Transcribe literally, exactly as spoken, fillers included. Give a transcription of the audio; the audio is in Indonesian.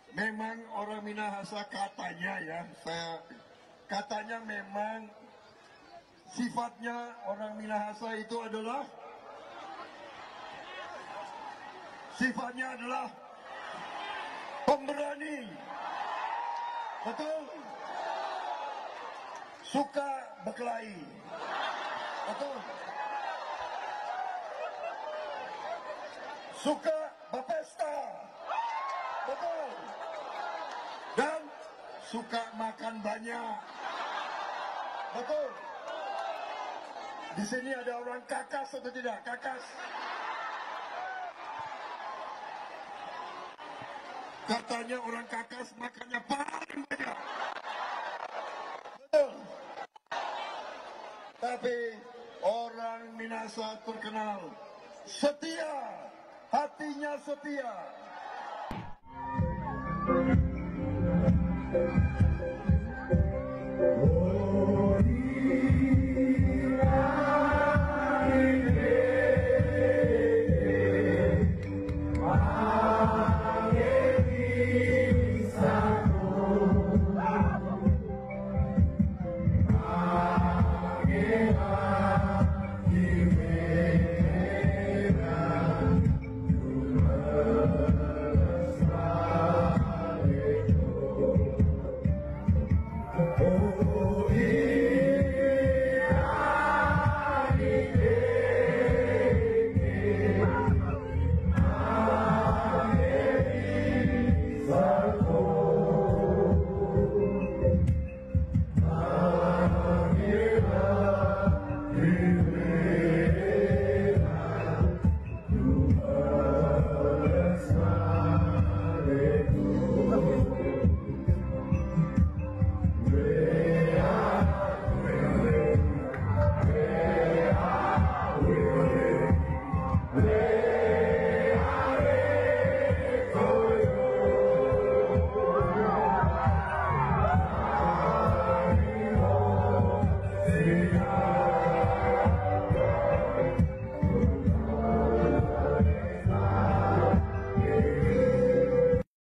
memang orang Minahasa katanya ya, saya katanya memang sifatnya orang Minahasa itu adalah sifatnya adalah pemberani, betul? Suka berkelahi, betul? Suka berpesta, betul? Dan suka makan banyak, betul? Di sini ada orang kakas atau tidak? Kakas. Katanya orang kakas makannya paling banyak. Betul. Tapi orang Minahasa terkenal setia, hatinya setia.